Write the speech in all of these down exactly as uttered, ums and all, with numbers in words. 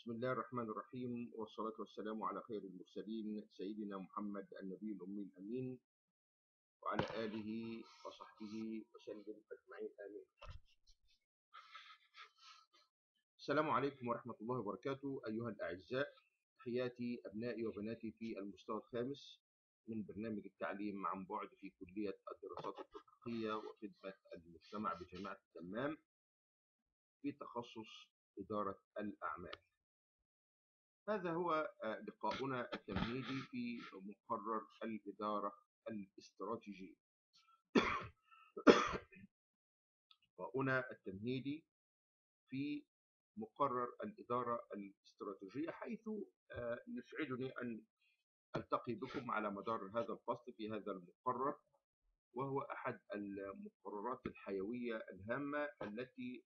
بسم الله الرحمن الرحيم، والصلاة والسلام على خير المرسلين سيدنا محمد النبي الأمي الأمين وعلى آله وصحبه وسلم أجمعين آمين. السلام عليكم ورحمة الله وبركاته أيها الأعزاء، تحياتي أبنائي وبناتي في المستوى الخامس من برنامج التعليم عن بعد في كلية الدراسات التطبيقية وخدمة المجتمع بجامعة الدمام في تخصص إدارة الأعمال. هذا هو لقاؤنا التمهيدي في مقرر الإدارة الاستراتيجية. لقاؤنا التمهيدي في مقرر الإدارة الاستراتيجية، حيث يسعدني أن ألتقي بكم على مدار هذا الفصل في هذا المقرر، وهو أحد المقررات الحيوية الهامة التي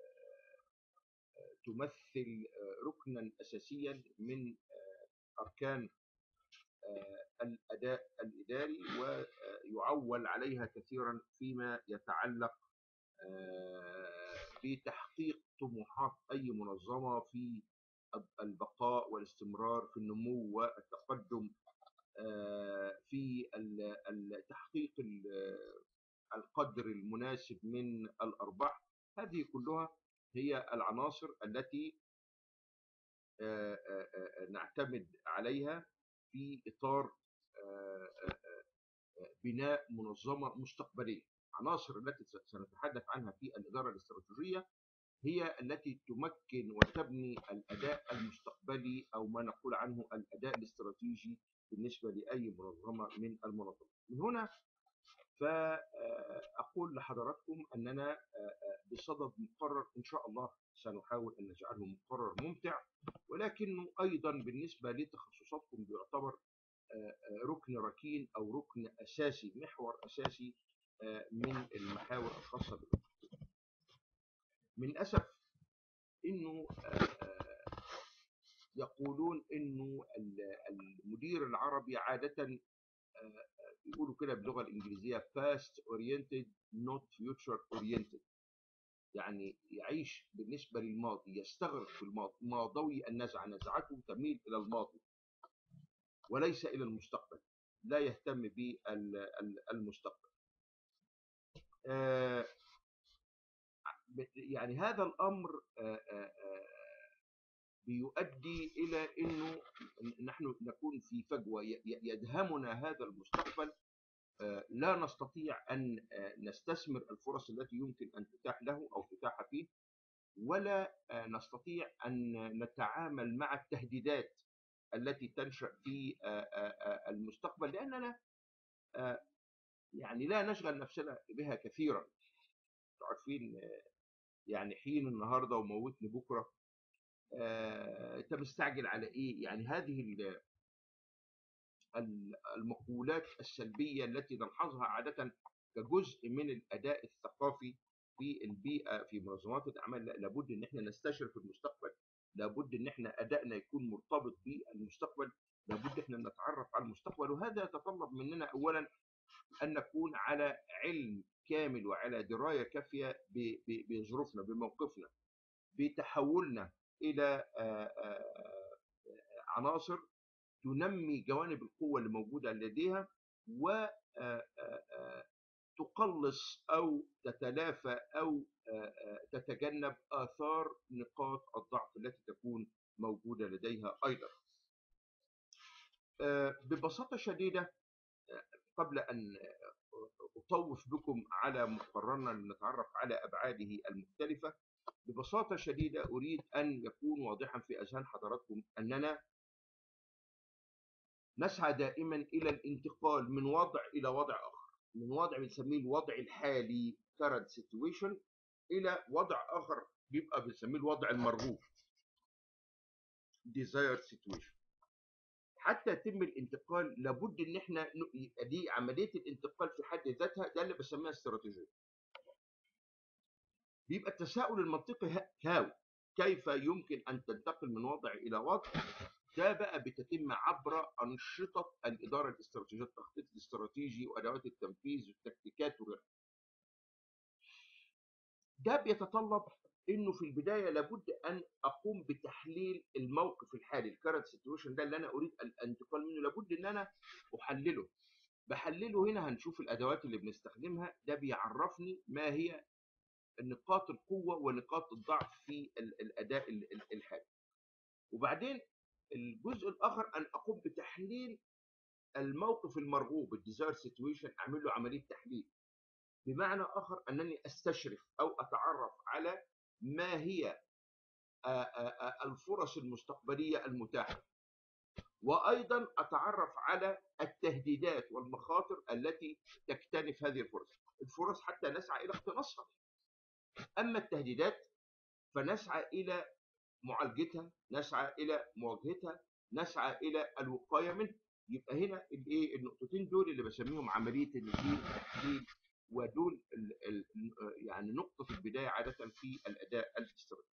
تمثل ركنا أساسيا من أركان الأداء الإداري، ويعول عليها كثيرا فيما يتعلق بتحقيق طموحات أي منظمة في البقاء والاستمرار في النمو والتقدم، في تحقيق القدر المناسب من الأرباح. هذه كلها هي العناصر التي نعتمد عليها في إطار بناء منظمة مستقبلية. العناصر التي سنتحدث عنها في الإدارة الاستراتيجية هي التي تمكن وتبني الأداء المستقبلي، أو ما نقول عنه الأداء الاستراتيجي بالنسبة لأي منظمة من المنظمات. من هنا فأقول لحضراتكم أننا بصدد مقرر إن شاء الله سنحاول أن نجعله مقرر ممتع، ولكنه أيضا بالنسبة لتخصصاتكم بيعتبر ركن ركين أو ركن أساسي، محور أساسي من المحاور الخاصة بالركن. من الأسف إنه يقولون إنه المدير العربي عادة يقولوا كده باللغة الإنجليزية past oriented not future oriented، يعني يعيش بالنسبة للماضي، يستغرق في الماضي، ماضوي النزعة، نزعته تميل إلى الماضي وليس إلى المستقبل، لا يهتم بالمستقبل. يعني هذا الأمر بيؤدي إلى أنه نحن نكون في فجوة يدهمنا هذا المستقبل، لا نستطيع أن نستثمر الفرص التي يمكن أن تتاح له أو تتاح فيه، ولا نستطيع أن نتعامل مع التهديدات التي تنشأ في المستقبل، لأننا يعني لا نشغل نفسنا بها كثيرا. عارفين يعني حين النهارده وموتني بكره، انت مستعجل على ايه؟ يعني هذه المقولات السلبيه التي نلحظها عاده كجزء من الاداء الثقافي في البيئه في منظمات الاعمال. لابد ان احنا نستشرف المستقبل، لابد ان احنا ادائنا يكون مرتبط بالمستقبل، لابد احنا نتعرف على المستقبل. وهذا يتطلب مننا اولا ان نكون على علم كامل وعلى درايه كافيه بظروفنا، بموقفنا، بتحولنا الى عناصر تنمي جوانب القوه اللي موجوده لديها، وتقلص او تتلافى او تتجنب اثار نقاط الضعف التي تكون موجوده لديها ايضا. ببساطه شديده، قبل ان أطوف بكم على مقررنا لنتعرف على أبعاده المختلفة، ببساطة شديدة أريد أن يكون واضحا في أذهان حضراتكم أننا نسعى دائما إلى الانتقال من وضع إلى وضع آخر، من وضع بنسميه الوضع الحالي current situation إلى وضع آخر بيبقى بنسميه الوضع المرغوب desired situation. حتى يتم الانتقال لابد ان احنا دي عمليه الانتقال في حد ذاتها، ده اللي بسميها استراتيجيه. بيبقى التساؤل المنطقي هاو كيف يمكن ان تنتقل من وضع الى وضع؟ ده بقى بتتم عبر انشطه الاداره الاستراتيجيه، التخطيط الاستراتيجي وادوات التنفيذ والتكتيكات وغيرها. ده بيتطلب انه في البدايه لابد ان اقوم بتحليل الموقف الحالي، الكرنت سيتويشن ده اللي انا اريد الانتقال منه، لابد ان انا احلله. بحلله هنا هنشوف الادوات اللي بنستخدمها، ده بيعرفني ما هي نقاط القوه ونقاط الضعف في الاداء الحالي. وبعدين الجزء الاخر ان اقوم بتحليل الموقف المرغوب، الديزاير سيتويشن، اعمل له عمليه تحليل. بمعنى اخر انني استشرف او اتعرف على ما هي الفرص المستقبليه المتاحه، وايضا اتعرف على التهديدات والمخاطر التي تكتنف هذه الفرص. الفرص حتى نسعى الى اقتناصها، اما التهديدات فنسعى الى معالجتها، نسعى الى مواجهتها، نسعى الى الوقايه منها. يبقى هنا الايه النقطتين دول اللي بسميهم عمليه التحليل، ودول ال ال يعني نقطه البدايه عاده في الاداء الاستراتيجي.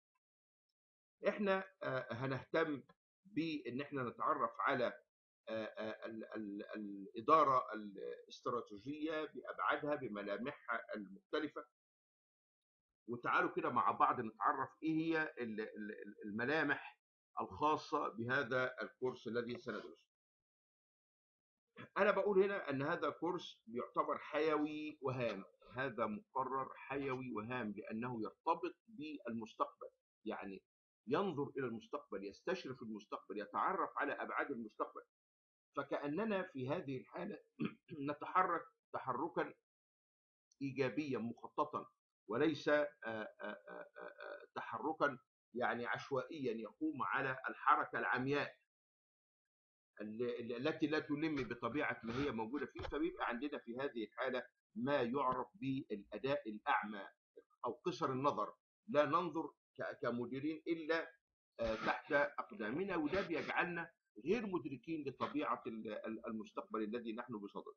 احنا هنهتم بان احنا نتعرف على ال ال الاداره الاستراتيجيه بابعادها بملامحها المختلفه. وتعالوا كده مع بعض نتعرف ايه هي الملامح الخاصه بهذا الكورس الذي سندرسه. انا بقول هنا ان هذا كورس بيعتبر حيوي وهام، هذا مقرر حيوي وهام لانه يرتبط بالمستقبل، يعني ينظر الى المستقبل، يستشرف المستقبل، يتعرف على ابعاد المستقبل. فكاننا في هذه الحاله نتحرك تحركا ايجابيا مخططا، وليس تحركا يعني عشوائيا يقوم على الحركه العمياء التي لا تلم بطبيعه ما هي موجوده فيه. فبيبقى عندنا في هذه الحاله ما يعرف بالاداء الاعمى او قصر النظر، لا ننظر كمديرين الا تحت اقدامنا، وده بيجعلنا غير مدركين لطبيعه المستقبل الذي نحن بصدده.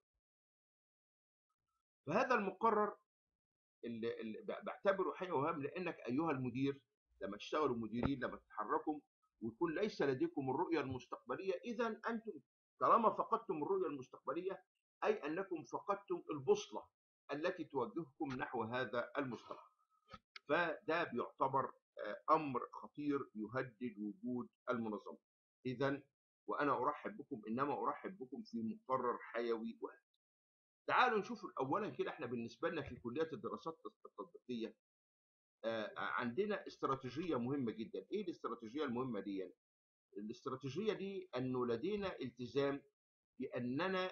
فهذا المقرر اللي, اللي بعتبره حاجه وهام، لانك ايها المدير لما تشتغلوا مديرين، لما تتحركوا ويكون ليس لديكم الرؤيه المستقبليه، اذا انتم طالما فقدتم الرؤيه المستقبليه اي انكم فقدتم البوصله التي توجهكم نحو هذا المستقبل. فده بيعتبر امر خطير يهدد وجود المنظمه. اذا وانا ارحب بكم، انما ارحب بكم في مقرر حيوي وهام. تعالوا نشوف اولا كده، احنا بالنسبه لنا في كليه الدراسات التطبيقيه عندنا استراتيجيه مهمه جدا. ايه الاستراتيجيه المهمه دي؟ الاستراتيجيه دي انه لدينا التزام باننا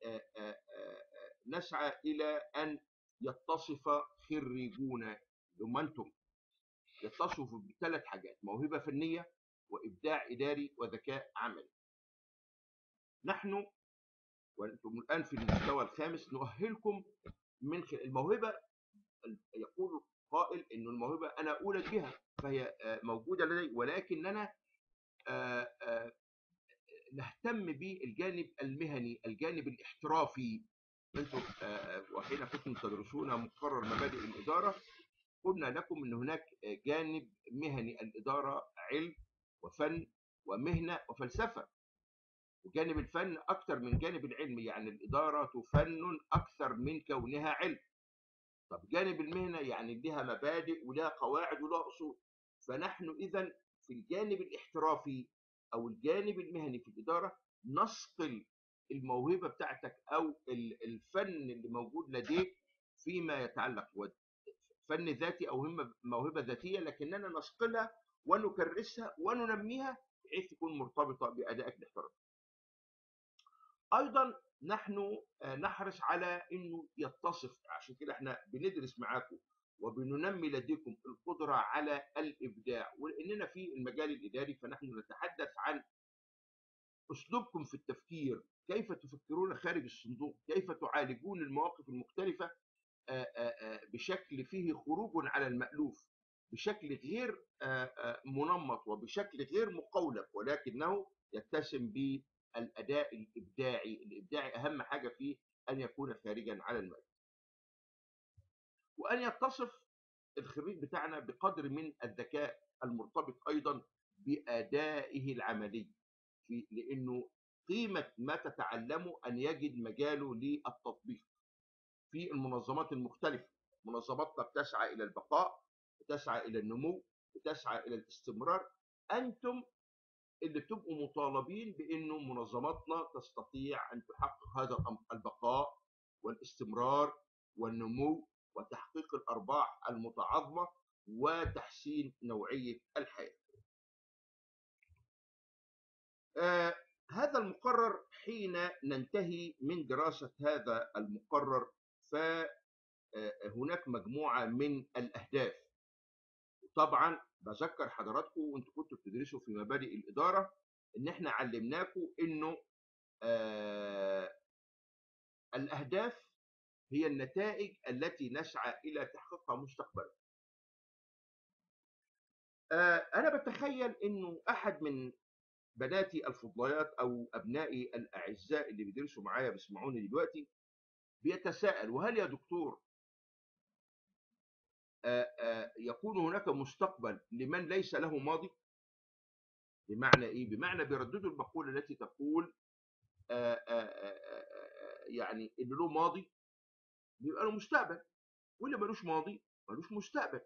نسعى الى ان يتصف خريجونا ثم انتم يتصفوا بثلاث حاجات: موهبه فنيه، وابداع اداري، وذكاء عملي. نحن وانتم الان في المستوى الخامس نؤهلكم من خلال الموهبه. يقول قائل انه الموهبه انا اولد بها فهي موجوده لدي، ولكننا نهتم بالجانب المهني، الجانب الاحترافي. انتم وحين كنتم تدرسون مقرر مبادئ الاداره قلنا لكم ان هناك جانب مهني، الاداره علم وفن ومهنه وفلسفه، وجانب الفن اكثر من جانب العلم، يعني الاداره فن اكثر من كونها علم. طب جانب المهنه يعني لها مبادئ ولها قواعد ولها اصول. فنحن اذا في الجانب الاحترافي او الجانب المهني في الاداره نصقل الموهبه بتاعتك او الفن اللي موجود لديك فيما يتعلق فن ذاتي او موهبه ذاتيه، لكننا نصقلها ونكرسها وننميها بحيث تكون مرتبطه بادائك الاحترافي. ايضا نحن نحرص على انه يتصف، عشان كده احنا بندرس معاكم وبننمي لديكم القدره على الابداع. ولاننا في المجال الاداري فنحن نتحدث عن اسلوبكم في التفكير، كيف تفكرون خارج الصندوق، كيف تعالجون المواقف المختلفه بشكل فيه خروج على المألوف، بشكل غير منمط وبشكل غير مقولب، ولكنه يتسم بالاداء الابداعي. الابداعي اهم حاجه فيه ان يكون خارجا على المألوف، وان يتصف الخريج بتاعنا بقدر من الذكاء المرتبط ايضا بادائه العملي، في لانه قيمه ما تتعلمه ان يجد مجاله للتطبيق في المنظمات المختلفه. منظماتنا بتسعى الى البقاء، بتسعى الى النمو، بتسعى الى الاستمرار. انتم اللي بتبقوا مطالبين بانه منظماتنا تستطيع ان تحقق هذا البقاء والاستمرار والنمو وتحقيق الارباح المتعاظمه وتحسين نوعيه الحياه. آه هذا المقرر حين ننتهي من دراسه هذا المقرر فهناك مجموعه من الاهداف. طبعا بذكر حضراتكم وانتم كنتوا بتدرسوا في مبادئ الاداره ان احنا علمناكم انه آه الاهداف هي النتائج التي نسعى الى تحقيقها مستقبلا. آه انا بتخيل انه احد من بناتي الفضليات او ابنائي الاعزاء اللي بيدرسوا معايا بيسمعوني دلوقتي بيتساءل، وهل يا دكتور آه آه يكون هناك مستقبل لمن ليس له ماضي؟ بمعنى ايه؟ بمعنى بيرددوا المقوله التي تقول آآ آآ آآ يعني اللي له ماضي بيبقى له مستقبل، واللي مالوش ماضي مالوش مستقبل.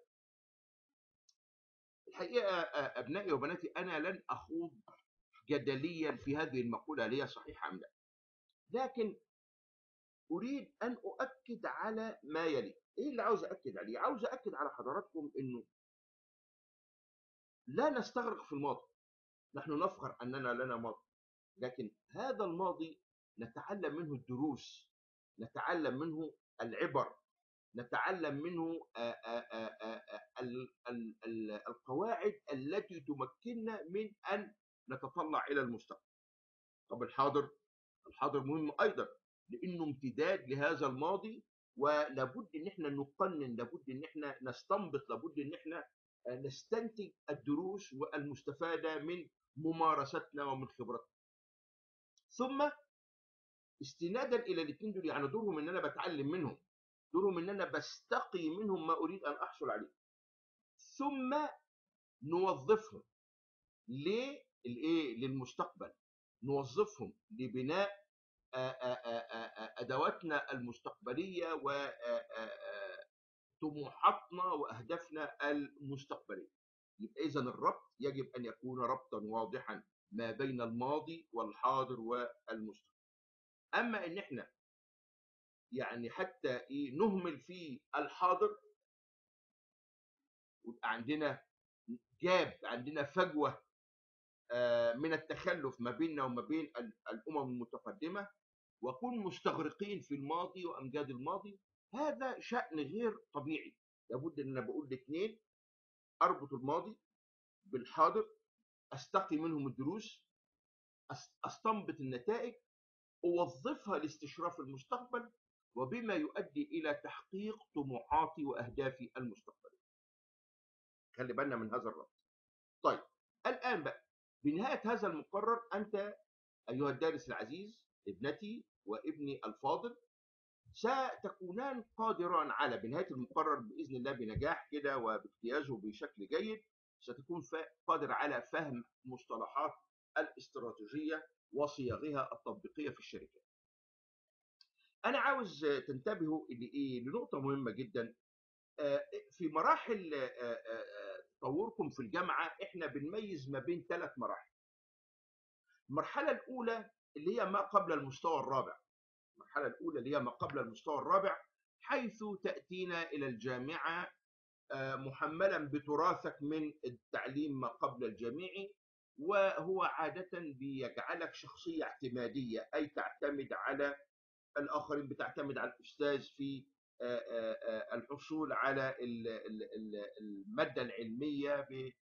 الحقيقة أ أبنائي وبناتي أنا لن أخوض جدليًا في هذه المقولة هل هي صحيحة أم لا، لكن أريد أن أؤكد على ما يلي. إيه اللي عاوز أأكد عليه؟ عاوز أأكد على حضراتكم إنه لا نستغرق في الماضي. نحن نفخر أننا لنا ماضي، لكن هذا الماضي نتعلم منه الدروس، نتعلم منه العبر، نتعلم منه آآ آآ آآ ال ال ال القواعد التي تمكننا من أن نتطلع إلى المستقبل. طب الحاضر، الحاضر مهم أيضًا لأنه امتداد لهذا الماضي، ولابد إن إحنا نقنن، لابد إن إحنا نستنبط، لابد إن إحنا نستنتج الدروس والمستفادة من ممارستنا ومن خبرتنا. ثم استنادا إلى الاثنين دول، يعني دورهم إن أنا باتعلم منهم، دورهم إن أنا باستقي منهم ما أريد أن أحصل عليه، ثم نوظفهم للإيه؟ للمستقبل، نوظفهم لبناء أدواتنا المستقبلية وطموحاتنا وأهدافنا المستقبلية. يبقى إذا الربط يجب أن يكون ربطا واضحا ما بين الماضي والحاضر والمستقبل. أما إن إحنا يعني حتى إيه نهمل في الحاضر ويبقى عندنا جاب، عندنا فجوة من التخلف ما بيننا وما بين الأمم المتقدمة، وكون مستغرقين في الماضي وأمجاد الماضي، هذا شأن غير طبيعي. لابد أن أنا بقول الاثنين، أربط الماضي بالحاضر، أستقي منهم الدروس، أستنبط النتائج، أوظفها لاستشراف المستقبل وبما يؤدي إلى تحقيق طموحاتي وأهدافي المستقبلية. خلي بالنا من هذا الربط. طيب الآن بقى بنهاية هذا المقرر، أنت أيها الدارس العزيز، ابنتي وابني الفاضل، ستكونان قادران على بنهاية المقرر بإذن الله بنجاح كده وباجتيازه بشكل جيد، ستكون قادر على فهم مصطلحات الاستراتيجية وصياغها التطبيقية في الشركات. أنا عاوز تنتبهوا لإيه؟ لنقطة مهمة جدا. في مراحل تطوركم في الجامعة إحنا بنميز ما بين ثلاث مراحل. المرحلة الأولى اللي هي ما قبل المستوى الرابع، المرحلة الأولى اللي هي ما قبل المستوى الرابع، حيث تأتينا إلى الجامعة محملا بتراثك من التعليم ما قبل الجامعي، وهو عادة بيجعلك شخصية اعتمادية، أي تعتمد على الآخرين، بتعتمد على الأستاذ في الحصول على المادة العلمية،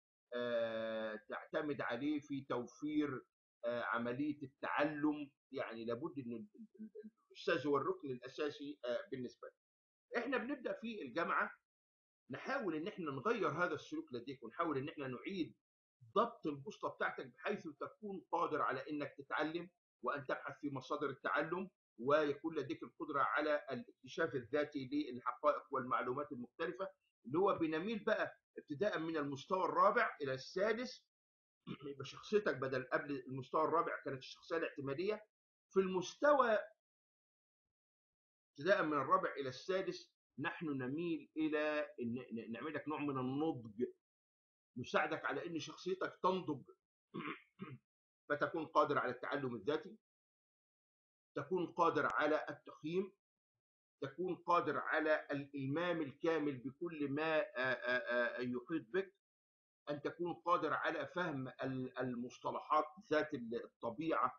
تعتمد عليه في توفير عملية التعلم. يعني لابد أن الأستاذ هو الركن الأساسي بالنسبة لنا. إحنا بنبدأ في الجامعة نحاول ان احنا نغير هذا السلوك لديك، ونحاول ان احنا نعيد ضبط البوصله بتاعتك بحيث تكون قادر على انك تتعلم وان تبحث في مصادر التعلم، ويكون لديك القدره على الاكتشاف الذاتي للحقائق والمعلومات المختلفه، اللي هو بنميل بقى ابتداء من المستوى الرابع الى السادس. يبقى شخصيتك بدل قبل المستوى الرابع كانت الشخصيه الاعتماديه، في المستوى ابتداء من الرابع الى السادس نحن نميل إلى إن نعمل لك نوع من النضج، نساعدك على إن شخصيتك تنضج فتكون قادر على التعلم الذاتي، تكون قادر على التقييم، تكون قادر على الإلمام الكامل بكل ما يحيط بك، أن تكون قادر على فهم المصطلحات ذات الطبيعة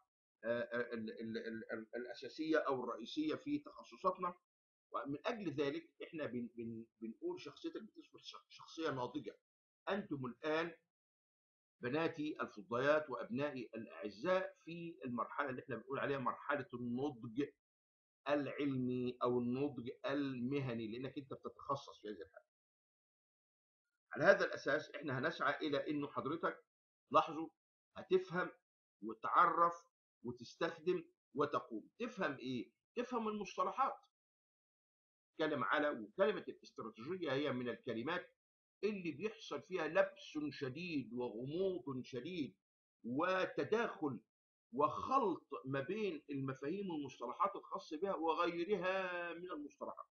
الأساسية أو الرئيسية في تخصصاتنا. ومن أجل ذلك إحنا بن بن بنقول شخصيتك بتصبح شخصية ناضجة. أنتم الآن بناتي الفضيات وأبنائي الأعزاء في المرحلة اللي إحنا بنقول عليها مرحلة النضج العلمي أو النضج المهني، لأنك أنت بتتخصص في هذه الحالة. على هذا الأساس إحنا هنسعى إلى إنه حضرتك لاحظوا هتفهم وتعرف وتستخدم وتقوم. تفهم إيه؟ تفهم المصطلحات. تكلم على وكلمة الاستراتيجية هي من الكلمات اللي بيحصل فيها لبس شديد وغموض شديد وتداخل وخلط ما بين المفاهيم والمصطلحات الخاصة بها وغيرها من المصطلحات.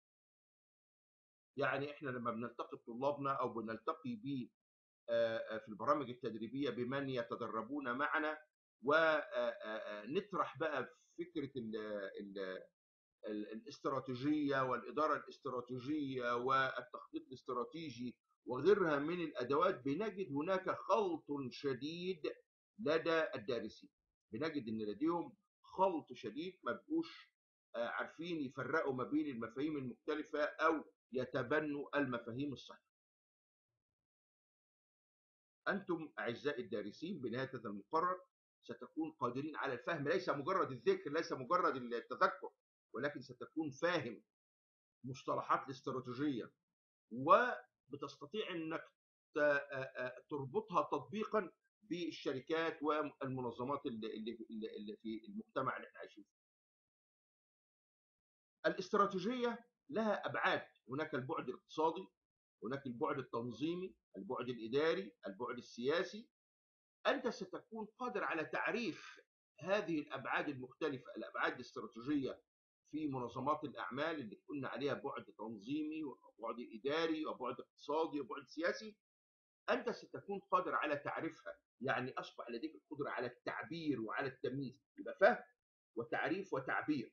يعني احنا لما بنلتقي بطلابنا او بنلتقي ب في البرامج التدريبيه بمن يتدربون معنا ونطرح بقى فكره ال ال الاستراتيجيه والاداره الاستراتيجيه والتخطيط الاستراتيجي وغيرها من الادوات، بنجد هناك خلط شديد لدى الدارسين. بنجد ان لديهم خلط شديد، ما بقوش عارفين يفرقوا ما بين المفاهيم المختلفه او يتبنوا المفاهيم الصحيحه. أنتم أعزائي الدارسين بنهاية هذا المقرر ستكون قادرين على الفهم، ليس مجرد الذكر، ليس مجرد التذكر، ولكن ستكون فاهم مصطلحات الاستراتيجية وبتستطيع أنك تربطها تطبيقا بالشركات والمنظمات اللي اللي في المجتمع اللي احنا عايشين فيه. الاستراتيجية لها أبعاد، هناك البعد الاقتصادي، هناك البعد التنظيمي، البعد الإداري، البعد السياسي. أنت ستكون قادر على تعريف هذه الأبعاد المختلفة، الأبعاد الاستراتيجية في منظمات الأعمال اللي قلنا عليها بعد تنظيمي وبعد إداري وبعد اقتصادي وبعد سياسي. أنت ستكون قادر على تعريفها، يعني أصبح لديك القدرة على التعبير وعلى التمييز، يبقى فهم وتعريف وتعبير.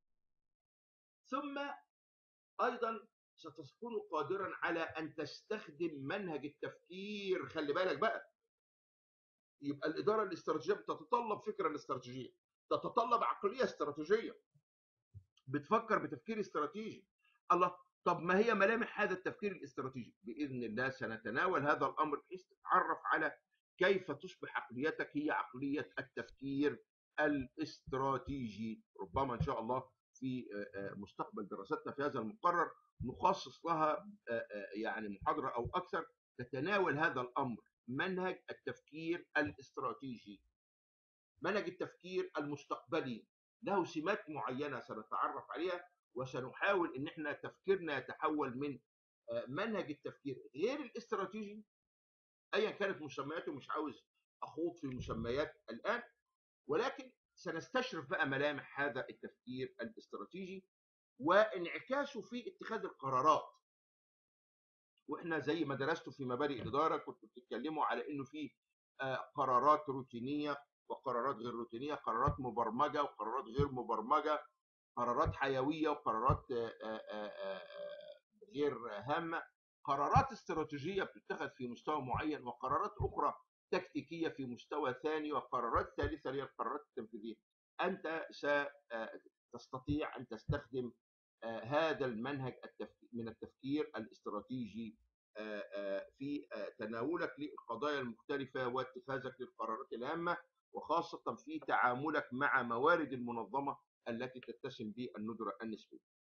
ثم أيضا ستكون قادرا على أن تستخدم منهج التفكير. خلي بالك بقى، يبقى الإدارة الاستراتيجية بتتطلب فكرة استراتيجية، تتطلب عقلية استراتيجية، بتفكر بتفكير استراتيجي. الله، طب ما هي ملامح هذا التفكير الاستراتيجي؟ بإذن الله سنتناول هذا الأمر بحيث تتعرف على كيف تصبح عقليتك هي عقلية التفكير الاستراتيجي. ربما إن شاء الله في مستقبل دراستنا في هذا المقرر نخصص لها يعني محاضرة أو أكثر تتناول هذا الأمر، منهج التفكير الاستراتيجي. منهج التفكير المستقبلي له سمات معينة سنتعرف عليها، وسنحاول ان احنا تفكيرنا يتحول من منهج التفكير غير الاستراتيجي ايا كانت مسمياته، مش عاوز اخوض في مسميات الان، ولكن سنستشرف بقى ملامح هذا التفكير الاستراتيجي وانعكاسه في اتخاذ القرارات. واحنا زي ما درستوا في مبادئ الاداره كنتوا بتتكلموا على انه في قرارات روتينيه وقرارات غير روتينيه، قرارات مبرمجه وقرارات غير مبرمجه، قرارات حيويه وقرارات غير هامه، قرارات استراتيجيه بتتخذ في مستوى معين وقرارات اخرى تكتيكيه في مستوى ثاني، وقرارات ثالثه هي القرارات التنفيذيه. انت ستستطيع ان تستخدم هذا المنهج من التفكير الاستراتيجي في تناولك للقضايا المختلفة واتخاذك للقرارات الهامة، وخاصة في تعاملك مع موارد المنظمة التي تتسم بالندرة النسبية.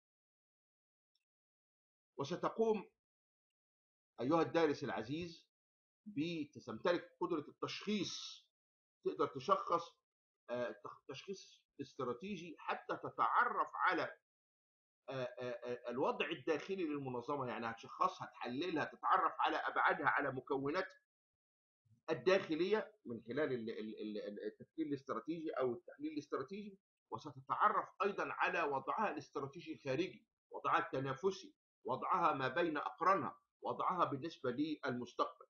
وستقوم أيها الدارس العزيز بتمتلك قدرة التشخيص، تقدر تشخص تشخيص استراتيجي حتى تتعرف على الوضع الداخلي للمنظمة. يعني هتشخصها، تحللها، تتعرف على أبعادها، على مكونات الداخلية من خلال التفكير الاستراتيجي أو التحليل الاستراتيجي، وستتعرف أيضا على وضعها الاستراتيجي الخارجي. وضعها التنافسي، وضعها ما بين أقرانها، وضعها بالنسبة للمستقبل.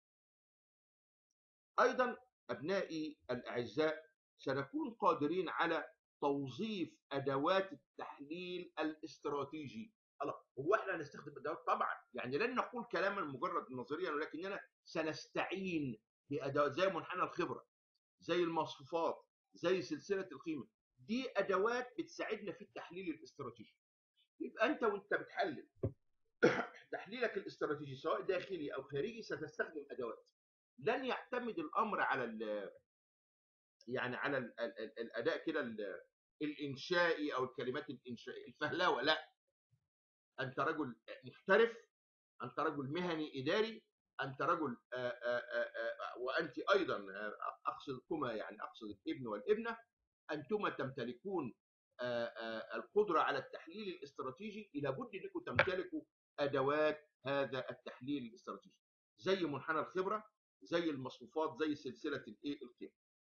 أيضا أبنائي الأعزاء، سنكون قادرين على توظيف أدوات التحليل الاستراتيجي. الله، هو احنا هنستخدم أدوات؟ طبعا، يعني لن نقول كلاما مجرد نظريا، ولكننا سنستعين بأدوات زي منحنى الخبرة، زي المصفوفات، زي سلسلة القيمة. دي أدوات بتساعدنا في التحليل الاستراتيجي. يبقى أنت وأنت بتحلل تحليلك الاستراتيجي سواء داخلي أو خارجي ستستخدم أدوات. لن يعتمد الأمر على ال يعني على ال ال ال الأداء كده الإنشائي أو الكلمات الإنشائية الفهلوة، لا. أنت رجل محترف، أنت رجل مهني إداري، أنت رجل آآ آآ آآ وأنت أيضا أقصدكما، يعني أقصد الابن والابنة، أنتما تمتلكون القدرة على التحليل الاستراتيجي. لابد أنكم تمتلكوا أدوات هذا التحليل الاستراتيجي، زي منحنى الخبرة، زي المصفوفات، زي سلسلة الإيه القيم.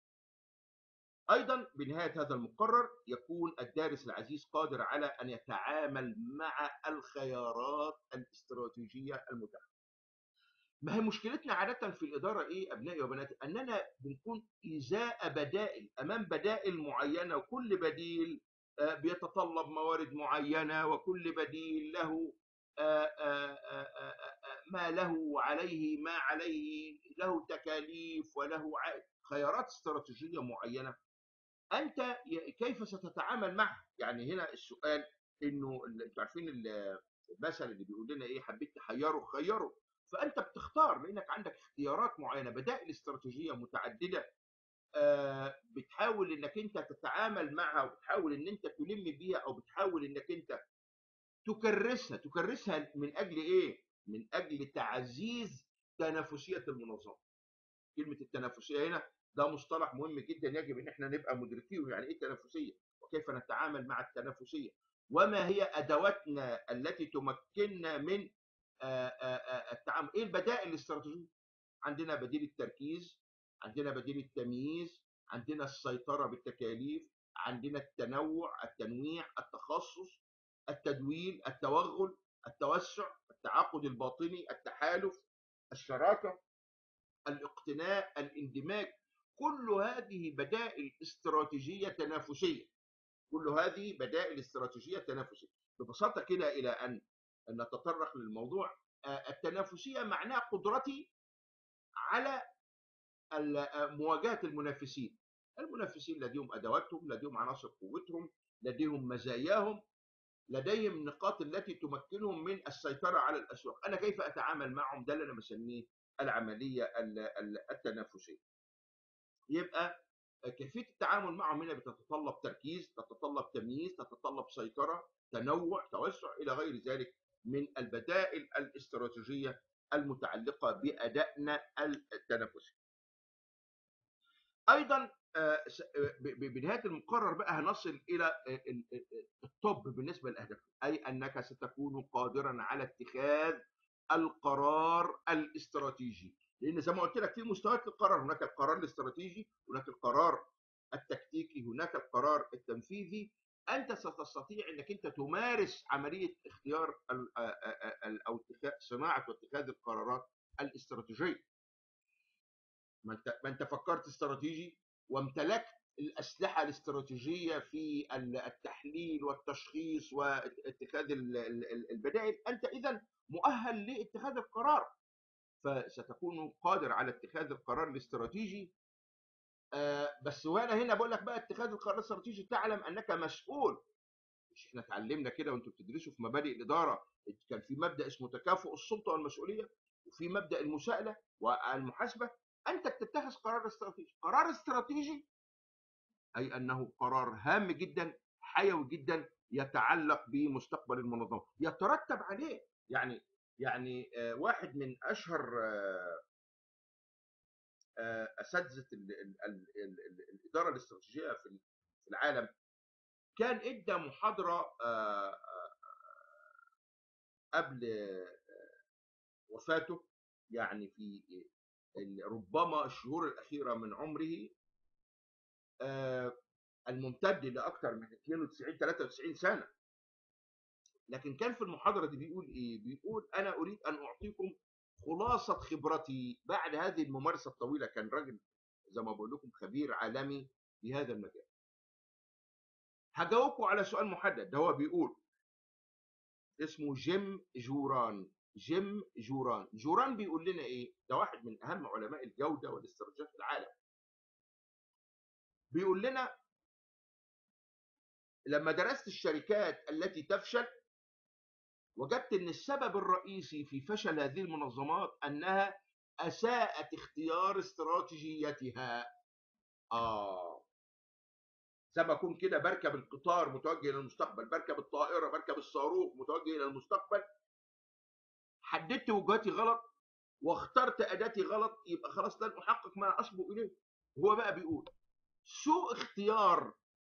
أيضا بنهاية هذا المقرر يكون الدارس العزيز قادر على أن يتعامل مع الخيارات الاستراتيجية المتاحة. ما هي مشكلتنا عادة في الإدارة إيه أبنائي وبناتي؟ أننا بنكون إزاء بدائل، أمام بدائل معينة، وكل بديل بيتطلب موارد معينة، وكل بديل له ما له وعليه ما عليه، له تكاليف وله خيارات استراتيجية معينة. أنت كيف ستتعامل معها؟ يعني هنا السؤال إنه أنتوا عارفين المثل اللي بيقول لنا إيه، حبيت تحيره خيره. فأنت بتختار لأنك عندك اختيارات معينة، بدائل استراتيجية متعددة، آه بتحاول إنك أنت تتعامل معها، وبتحاول إن أنت تلم بيها، أو بتحاول إنك أنت تكرسها تكرسها من أجل إيه؟ من أجل تعزيز تنافسية المنظمة. كلمة التنافسية هنا ده مصطلح مهم جدا، يجب ان احنا نبقى مدركيه. يعني ايه تنافسية؟ وكيف نتعامل مع التنافسية؟ وما هي ادواتنا التي تمكننا من التعامل؟ ايه البدائل الاستراتيجية؟ عندنا بديل التركيز، عندنا بديل التمييز، عندنا السيطرة بالتكاليف، عندنا التنوع، التنويع، التخصص، التدويل، التوغل، التوسع، التعاقد الباطني، التحالف، الشراكة، الاقتناء، الاندماج. كل هذه بدائل استراتيجية تنافسية. كل هذه بدائل استراتيجية تنافسية. ببساطة كده إلى أن نتطرق للموضوع، التنافسية معناها قدرتي على مواجهة المنافسين. المنافسين لديهم أدواتهم، لديهم عناصر قوتهم، لديهم مزاياهم، لديهم نقاط التي تمكنهم من السيطرة على الأسواق. أنا كيف أتعامل معهم؟ ده اللي أنا بسميه العملية التنافسية. يبقى كيفية التعامل معهم هنا بتتطلب تركيز، تتطلب تمييز، تتطلب سيطرة، تنوع، توسع، إلى غير ذلك من البدائل الاستراتيجية المتعلقة بأدائنا التنافسي. أيضا بنهاية المقرر بقى هنصل إلى التوب بالنسبة للأهداف، أي أنك ستكون قادرا على اتخاذ القرار الاستراتيجي. لأن زي ما قلت لك في مستويات للقرار، هناك القرار الاستراتيجي، هناك القرار التكتيكي، هناك القرار التنفيذي. أنت ستستطيع أنك أنت تمارس عملية اختيار أو صناعة واتخاذ القرارات الاستراتيجية. ما انت ما انت فكرت استراتيجي وامتلكت الاسلحه الاستراتيجيه في التحليل والتشخيص واتخاذ البدائل، انت اذا مؤهل لاتخاذ القرار. فستكون قادر على اتخاذ القرار الاستراتيجي. آه بس وانا هنا بقول لك بقى اتخاذ القرار الاستراتيجي تعلم انك مسؤول. مش احنا اتعلمنا كده وانتوا بتدرسوا في مبادئ الاداره، كان في مبدا اسمه تكافؤ السلطه والمسؤوليه، وفي مبدا المساءله والمحاسبه. انت بتتخذ قرار استراتيجي. قرار استراتيجي اي انه قرار هام جدا، حيوي جدا، يتعلق بمستقبل المنظمه، يترتب عليه. يعني يعني آه واحد من اشهر آه آه اساتذه الاداره الاستراتيجيه في العالم كان ادى محاضره آه قبل وفاته، يعني في ربما الشهور الأخيرة من عمره الممتد لأكثر من اثنين وتسعين ثلاثة وتسعين سنة. لكن كان في المحاضرة دي بيقول إيه؟ بيقول أنا أريد أن أعطيكم خلاصة خبرتي بعد هذه الممارسة الطويلة. كان راجل زي ما بقول لكم خبير عالمي في هذا المجال. هجاوبكم على سؤال محدد. ده هو بيقول اسمه جيم جوران. جيم جوران. جوران بيقول لنا إيه؟ ده واحد من أهم علماء الجودة والاستراتيجية في العالم. بيقول لنا لما درست الشركات التي تفشل وجدت ان السبب الرئيسي في فشل هذه المنظمات انها اساءت اختيار استراتيجيتها. اه زي ما اكون كده بركب القطار متوجه الى المستقبل، بركب الطائره، بركب الصاروخ متوجه الى المستقبل، حددت وجهتي غلط واخترت اداتي غلط، يبقى خلاص لن احقق ما اسبق اليه. هو بقى بيقول سوء اختيار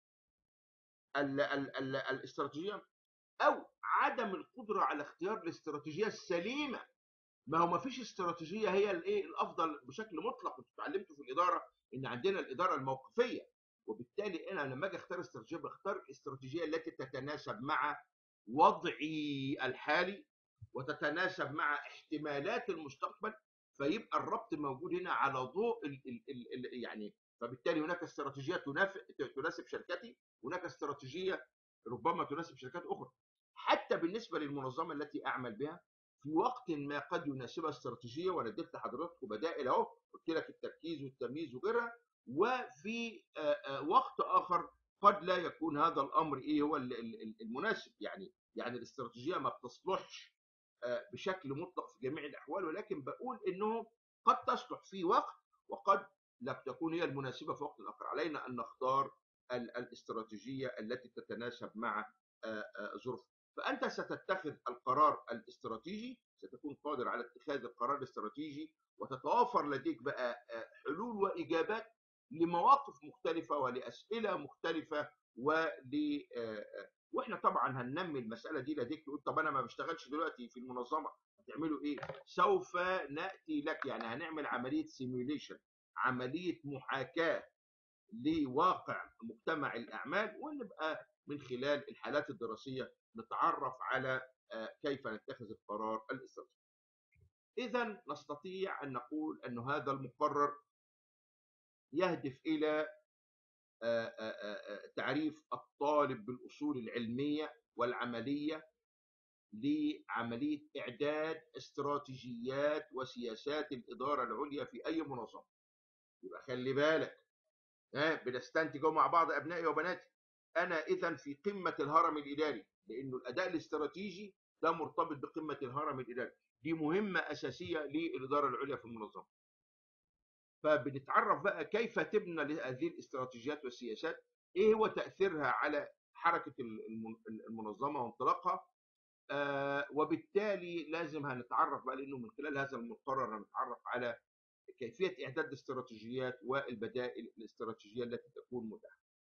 ال ال ال الاستراتيجيه او عدم القدره على اختيار الاستراتيجيه السليمه. ما هو ما فيش استراتيجيه هي الايه الافضل بشكل مطلق. انتوا اتعلمتوا في الاداره ان عندنا الاداره الموقفيه، وبالتالي انا لما اجي اختار استراتيجيه بختار الاستراتيجيه التي تتناسب مع وضعي الحالي وتتناسب مع احتمالات المستقبل، فيبقى الربط موجود هنا على ضوء ال ال ال ال يعني. فبالتالي هناك استراتيجيه تناسب شركتي، هناك استراتيجيه ربما تناسب شركات اخرى. حتى بالنسبه للمنظمه التي اعمل بها في وقت ما قد يناسبها استراتيجيه، وانا اديت لحضراتكم بدائل اهو، قلت لك التركيز والتمييز وغيرها. وفي وقت اخر قد لا يكون هذا الامر ايه هو المناسب. يعني يعني الاستراتيجيه ما بتصلحش بشكل مطلق في جميع الاحوال، ولكن بقول انه قد تصلح في وقت وقد لا تكون هي المناسبه في وقت اخر. علينا ان نختار الاستراتيجيه التي تتناسب مع ظروفنا. فانت ستتخذ القرار الاستراتيجي، ستكون قادر على اتخاذ القرار الاستراتيجي، وتتوافر لديك بقى حلول واجابات لمواقف مختلفه ولاسئله مختلفه ول واحنا طبعا هننمي المساله دي لديك. تقول طب انا ما بشتغلش دلوقتي في المنظمه، هتعملوا ايه؟ سوف ناتي لك، يعني هنعمل عمليه سيميوليشن، عمليه محاكاه لواقع مجتمع الاعمال، ونبقى من خلال الحالات الدراسيه نتعرف على كيف نتخذ القرار الاستراتيجي. اذا نستطيع ان نقول ان هذا المقرر يهدف الى تعريف الطالب بالاصول العلميه والعمليه لعمليه اعداد استراتيجيات وسياسات الاداره العليا في اي منظمه. يبقى خلي بالك، ها بنستنتج مع بعض ابنائي وبناتي، انا اذا في قمه الهرم الاداري، لانه الاداء الاستراتيجي ده مرتبط بقمه الهرم الاداري. دي مهمه اساسيه للاداره العليا في المنظمه. فبنتعرف بقى كيف تبنى هذه الاستراتيجيات والسياسات، ايه هو تاثيرها على حركه المنظمه وانطلاقها. آه وبالتالي لازم هنتعرف بقى، لانه من خلال هذا المقرر هنتعرف على كيفيه اعداد الاستراتيجيات والبدائل الاستراتيجيه التي تكون متاحه.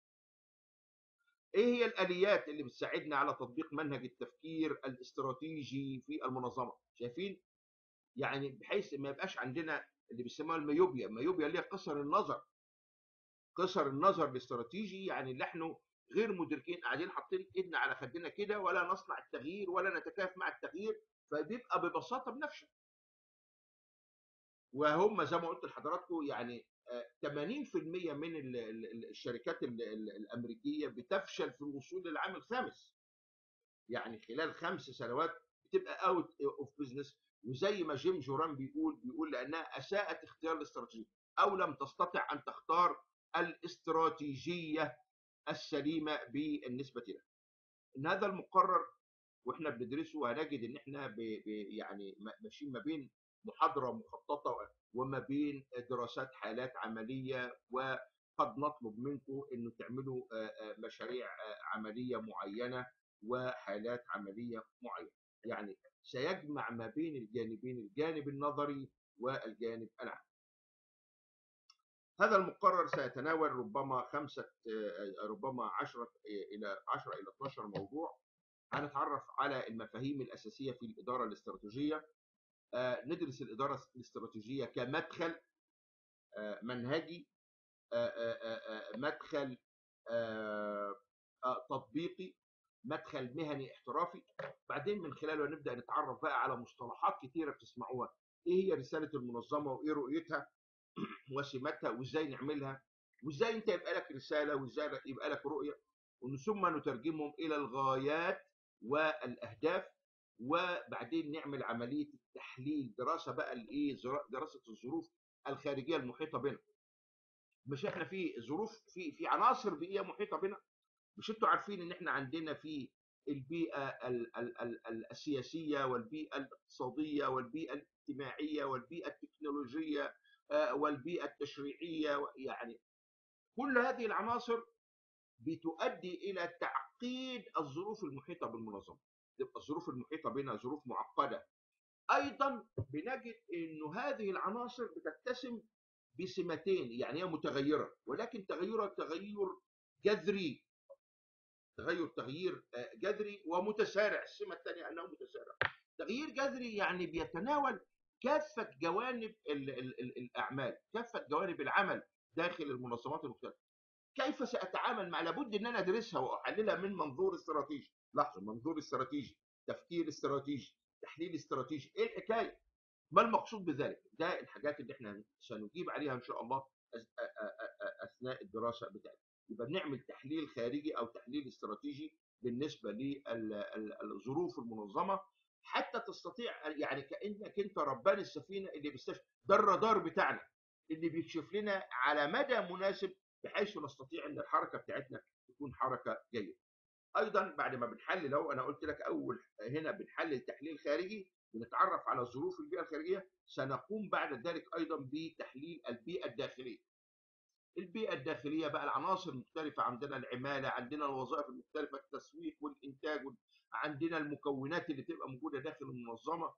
ايه هي الاليات اللي بتساعدنا على تطبيق منهج التفكير الاستراتيجي في المنظمه؟ شايفين؟ يعني بحيث ما يبقاش عندنا اللي بيسموها الميوبيا. الميوبيا اللي هي قصر النظر، قصر النظر الاستراتيجي، يعني اللي احنا غير مدركين، قاعدين حاطين ايدنا على خدنا كده ولا نصنع التغيير ولا نتكيف مع التغيير، فبيبقى ببساطه بنفشل. وهم زي ما قلت لحضراتكم يعني ثمانين بالمئة من الشركات الامريكيه بتفشل في الوصول للعام الخامس. يعني خلال خمس سنوات بتبقى اوت اوف بزنس. وزي ما جيم جوران بيقول بيقول لانها اساءت اختيار الاستراتيجيه او لم تستطع ان تختار الاستراتيجيه السليمه بالنسبه لها. ان هذا المقرر واحنا بندرسه هنجد ان احنا ب ب يعني ماشيين ما بين محاضره مخططه وما بين دراسات حالات عمليه، وقد نطلب منكم انه تعملوا مشاريع عمليه معينه وحالات عمليه معينه. يعني سيجمع ما بين الجانبين، الجانب النظري والجانب العملي. هذا المقرر سيتناول ربما خمسه ربما عشرة الى عشرة الى اثناشر موضوع. هنتعرف على المفاهيم الاساسيه في الاداره الاستراتيجيه، ندرس الاداره الاستراتيجيه كمدخل منهجي، مدخل تطبيقي، مدخل مهني احترافي. بعدين من خلاله نبدا نتعرف بقى على مصطلحات كتيره بتسمعوها، ايه هي رساله المنظمه وايه رؤيتها وسماتها وازاي نعملها، وازاي انت يبقى لك رساله وازاي يبقى لك رؤيه، ومن ثم نترجمهم الى الغايات والاهداف. وبعدين نعمل عمليه التحليل، دراسه بقى الايه، دراسه الظروف الخارجيه المحيطه بنا. مش احنا في ظروف، في في عناصر بيئيه محيطه بنا؟ مش انتوا عارفين ان احنا عندنا في البيئه ال ال ال السياسيه والبيئه الاقتصاديه والبيئه الاجتماعيه والبيئه التكنولوجيه والبيئه التشريعيه، يعني كل هذه العناصر بتؤدي الى تعقيد الظروف المحيطه بالمنظمه. تبقى الظروف المحيطه بنا ظروف معقده. ايضا بنجد انه هذه العناصر بتتسم بسمتين، يعني هي متغيره ولكن تغيرها تغير جذري، تغير تغيير جذري ومتسارع. السمه الثانيه انه متسارع. تغيير جذري يعني بيتناول كافه جوانب ال ال ال الاعمال، كافه جوانب العمل داخل المنظمات المختلفه. كيف ساتعامل مع، لابد ان انا ادرسها واحللها من منظور استراتيجي. لاحظوا، منظور استراتيجي، تفكير استراتيجي، تحليل استراتيجي. ايه الحكايه؟ ما المقصود بذلك؟ ده الحاجات اللي احنا سنجيب عليها ان شاء الله اثناء الدراسه بتاعتنا. يبقى بنعمل تحليل خارجي او تحليل استراتيجي بالنسبه للظروف المنظمه، حتى تستطيع، يعني كانك انت ربان السفينه اللي بيستشفى، ده الرادار بتاعنا اللي بيكشف لنا على مدى مناسب بحيث نستطيع ان الحركه بتاعتنا تكون حركه جيده. ايضا بعد ما بنحلل، لو انا قلت لك اول هنا بنحلل تحليل خارجي، بنتعرف على ظروف البيئه الخارجيه، سنقوم بعد ذلك ايضا بتحليل البيئه الداخليه. البيئه الداخليه بقى العناصر المختلفه، عندنا العماله، عندنا الوظائف المختلفه، التسويق والانتاج، عندنا المكونات اللي تبقى موجوده داخل المنظمه،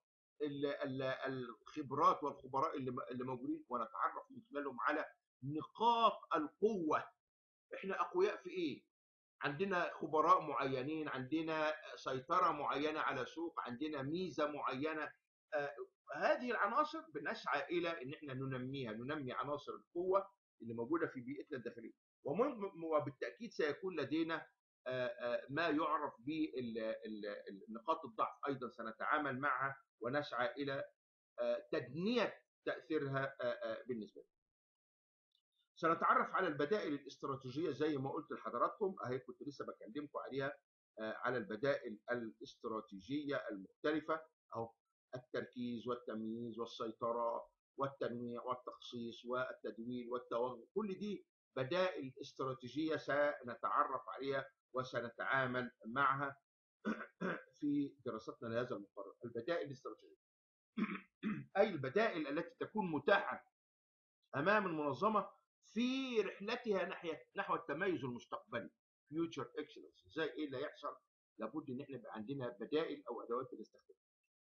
الخبرات والخبراء اللي موجودين، ونتعرف من خلالهم على نقاط القوه. احنا اقوياء في ايه؟ عندنا خبراء معينين، عندنا سيطره معينه على سوق، عندنا ميزه معينه. آه هذه العناصر بنسعى الى ان احنا ننميها، ننمي عناصر القوه اللي موجوده في بيئتنا الداخليه. وبالتاكيد سيكون لدينا آه آه ما يعرف بنقاط الضعف، ايضا سنتعامل معها ونسعى الى تدنيه تاثيرها بالنسبه لنا. سنتعرف على البدائل الاستراتيجيه زي ما قلت لحضراتكم، اهي كنت لسه بكلمكم عليها، على البدائل الاستراتيجيه المختلفه اهو: التركيز والتمييز والسيطره والتنويع والتخصيص والتدوير والتوظيف. كل دي بدائل استراتيجيه سنتعرف عليها وسنتعامل معها في دراستنا لهذا المقرر. البدائل الاستراتيجيه اي البدائل التي تكون متاحه امام المنظمه في رحلتها ناحيه نحو التميز المستقبلي، فيوتشر اكسلنس. ازاي، ايه اللي هيحصل؟ لابد ان احنا يبقى عندنا بدائل او ادوات بنستخدمها.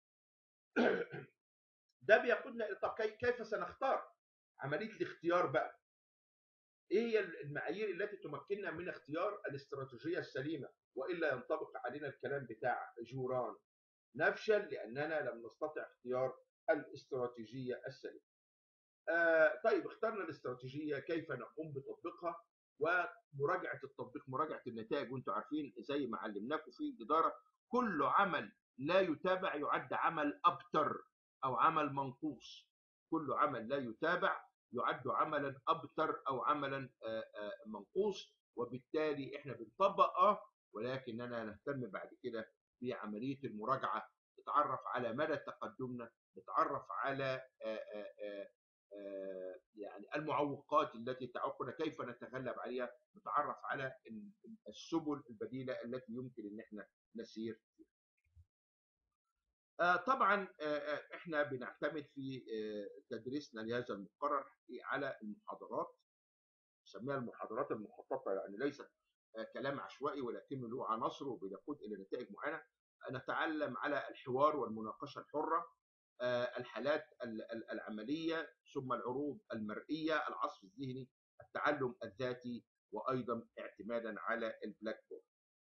ده بيقودنا الى طب كيف سنختار؟ عمليه الاختيار بقى، ايه هي المعايير التي تمكننا من اختيار الاستراتيجيه السليمه؟ والا ينطبق علينا الكلام بتاع جوران: نفشل لاننا لم نستطع اختيار الاستراتيجيه السليمه. آه طيب اخترنا الاستراتيجيه، كيف نقوم بتطبيقها ومراجعه التطبيق، مراجعه النتائج؟ وانتم عارفين زي ما علمناكم في الاداره، كل عمل لا يتابع يعد عمل ابتر او عمل منقوص. كل عمل لا يتابع يعد عملا ابتر او عملا آه آه منقوص. وبالتالي احنا بنطبق اه ولكننا نهتم بعد كده بعمليه المراجعه، نتعرف على مدى تقدمنا، نتعرف على آآ آآ آآ يعني المعوقات التي تعوقنا، كيف نتغلب عليها، نتعرف على السبل البديله التي يمكن ان احنا نسير فيها. آه طبعا آه احنا بنعتمد في آه تدريسنا لهذا المقرر على المحاضرات، نسميها المحاضرات المخططه، يعني ليست آه كلام عشوائي ولكنه له عناصر وبيقود الى نتائج معينه. نتعلم على الحوار والمناقشه الحره، الحالات العمليه، ثم العروض المرئيه، العصف الذهني، التعلم الذاتي، وايضا اعتمادا على البلاك بورد.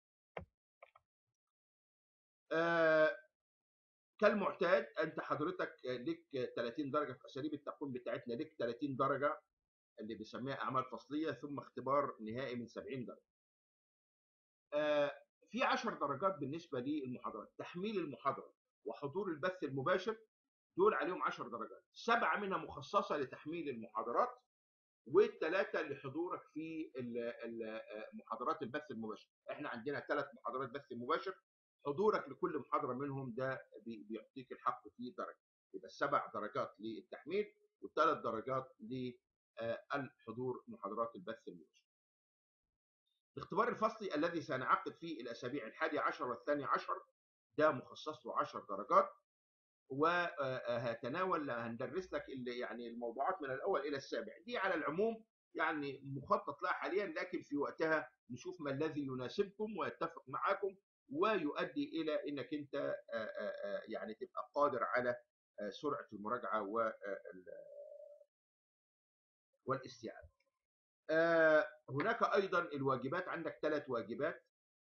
آه كالمعتاد انت حضرتك لك ثلاثين درجه في اساليب التقويم بتاعتنا، لك ثلاثين درجه اللي بنسميها اعمال فصليه، ثم اختبار نهائي من سبعين درجه. آه في عشر درجات بالنسبه للمحاضرات. تحميل المحاضره وحضور البث المباشر دول عليهم عشر درجات، سبعه منها مخصصه لتحميل المحاضرات، والثلاثه لحضورك في محاضرات البث المباشر. احنا عندنا ثلاث محاضرات بث مباشر، حضورك لكل محاضره منهم ده بيعطيك الحق في درجه. يبقى السبع درجات للتحميل والثلاث درجات للحضور محاضرات البث المباشر. الاختبار الفصلي الذي سنعقد فيه الاسابيع الحادي عشر والثاني عشر ده مخصص له عشر درجات، وهتناول هندرس لك يعني الموضوعات من الاول الى السابع. دي على العموم يعني مخطط لها حاليا، لكن في وقتها نشوف ما الذي يناسبكم ويتفق معاكم ويؤدي الى انك انت يعني تبقى قادر على سرعه المراجعه والاستيعاب. هناك ايضا الواجبات، عندك ثلاث واجبات.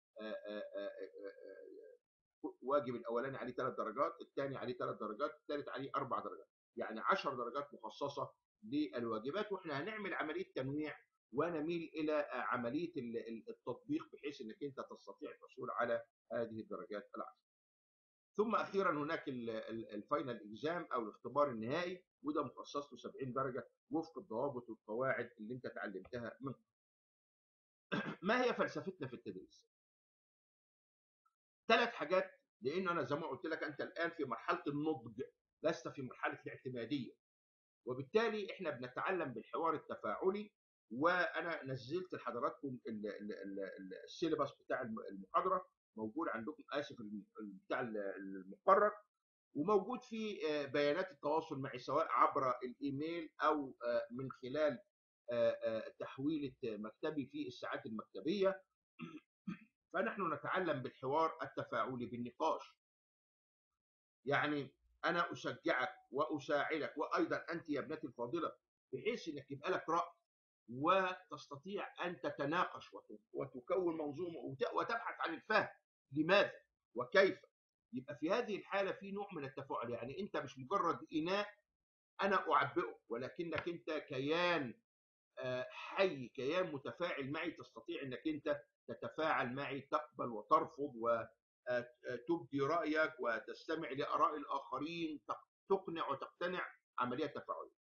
واجب الاولاني عليه ثلاث درجات، الثاني عليه ثلاث درجات، الثالث عليه اربع درجات، يعني عشر درجات مخصصه للواجبات. واحنا هنعمل عمليه تنويع ونميل الى عمليه التطبيق بحيث انك انت تستطيع الحصول على هذه الدرجات العشر. ثم اخيرا هناك الفاينل اكزام او الاختبار النهائي، وده مخصص له سبعين درجه وفق الضوابط والقواعد اللي انت اتعلمتها منه. ما هي فلسفتنا في التدريس؟ ثلاث حاجات، لان انا زي ما قلت لك انت الان في مرحله النضج لست في مرحله الاعتماديه، وبالتالي احنا بنتعلم بالحوار التفاعلي. وانا نزلت لحضراتكم السيلبس بتاع المحاضره موجود عندكم، اسف بتاع المقرر، وموجود في بيانات التواصل معي سواء عبر الايميل او من خلال تحويله مكتبي في الساعات المكتبيه. فنحن نتعلم بالحوار التفاعلي بالنقاش، يعني انا اشجعك واساعدك، وايضا انت يا ابنتي الفاضله، بحيث انك يبقى لك راي وتستطيع ان تتناقش وتكون منظومه وتبحث عن الفهم لماذا وكيف. يبقى في هذه الحاله في نوع من التفاعل، يعني انت مش مجرد اناء انا اعبئه، ولكنك انت كيان حي، كيان متفاعل معي، تستطيع انك انت تتفاعل معي، تقبل وترفض وتبدي رايك وتستمع لاراء الاخرين، تقنع وتقتنع، عمليه تفاعليه.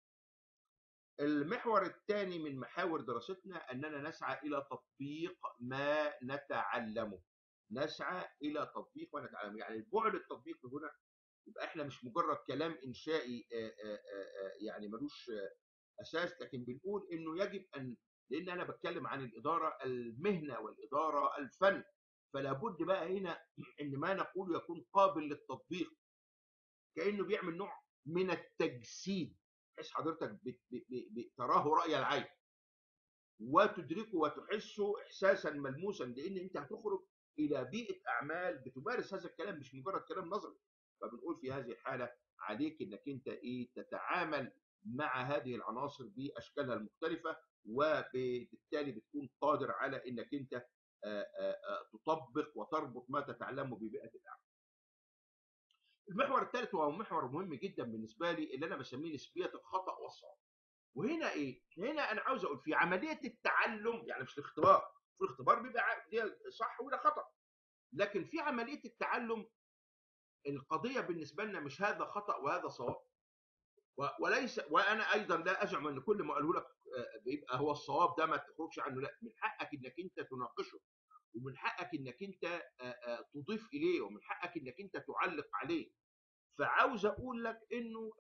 المحور الثاني من محاور دراستنا اننا نسعى الى تطبيق ما نتعلمه، نسعى الى تطبيق ما نتعلمه، يعني البعد التطبيقي هنا يبقى احنا مش مجرد كلام انشائي يعني ملوش اساس، لكن بنقول انه يجب ان، لان انا بتكلم عن الاداره المهنه والاداره الفن، فلا بد بقى هنا ان ما نقوله يكون قابل للتطبيق، كانه بيعمل نوع من التجسيد، بحيث حضرتك تراه راي العين وتدركه وتحسه احساسا ملموسا، لان انت هتخرج الى بيئه اعمال بتمارس هذا الكلام، مش مجرد كلام نظري. فبنقول في هذه الحاله عليك انك انت ايه تتعامل مع هذه العناصر باشكالها المختلفه، وبالتالي بتكون قادر على انك انت تطبق وتربط ما تتعلمه ببيئه الاعمال. المحور الثالث وهو محور مهم جدا بالنسبه لي، اللي انا بسميه نسبيه الخطا والصواب. وهنا ايه؟ هنا انا عاوز اقول في عمليه التعلم، يعني مش الاختبار، في الاختبار بيبقى صح وده خطا، لكن في عمليه التعلم القضيه بالنسبه لنا مش هذا خطا وهذا صواب، وليس، وانا ايضا لا ازعم ان كل ما قاله لك بيبقى هو الصواب، ده ما تخرجش عنه، لا، من حقك انك انت تناقشه، ومن حقك انك انت تضيف اليه، ومن حقك انك انت تعلق عليه. فعاوز اقول لك انه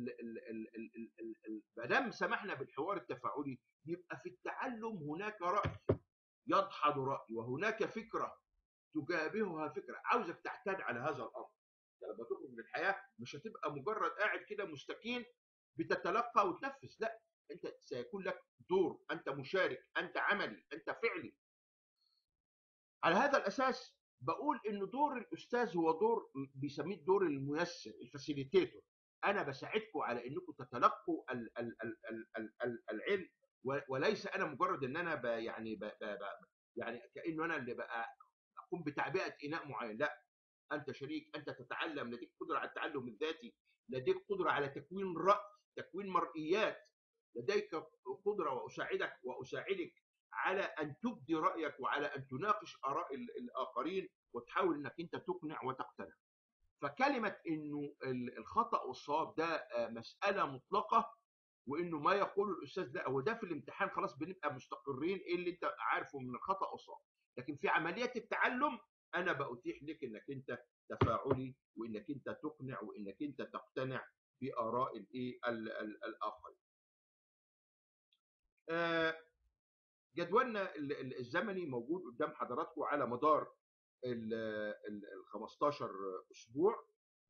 ما دام سمحنا بالحوار التفاعلي يبقى في التعلم هناك راي يدحض راي، وهناك فكره تجابهها فكره، عاوزك تعتاد على هذا الامر. لما تخرج من الحياه مش هتبقى مجرد قاعد كده مستكين بتتلقى وتنفذ، لا، انت سيكون لك دور، انت مشارك، انت عملي، انت فعلي. على هذا الاساس بقول ان دور الاستاذ هو دور بيسميه الدور الميسر، الفاسيليتيتور. انا بساعدكم على انكم تتلقوا ال ال ال ال ال العلم، وليس انا مجرد ان انا ب يعني ب ب يعني كانه انا اللي بقى اقوم بتعبئه اناء معين، لا، انت شريك، انت تتعلم، لديك قدره على التعلم الذاتي، لديك قدره على تكوين راي، تكوين مرئيات، لديك قدره واساعدك واساعدك على ان تبدي رايك وعلى ان تناقش اراء الاخرين وتحاول انك انت تقنع وتقتنع. فكلمه انه الخطا والصواب ده مساله مطلقه، وانه ما يقوله الاستاذ ده هو ده في الامتحان، خلاص بنبقى مستقرين ايه اللي انت عارفه من الخطا والصواب. لكن في عمليه التعلم انا بأتيح لك انك انت تفاعلي، وانك انت تقنع، وانك انت تقتنع باراء الايه الاخرين. جدولنا الزمني موجود قدام حضراتكم على مدار ال خمستاشر اسبوع.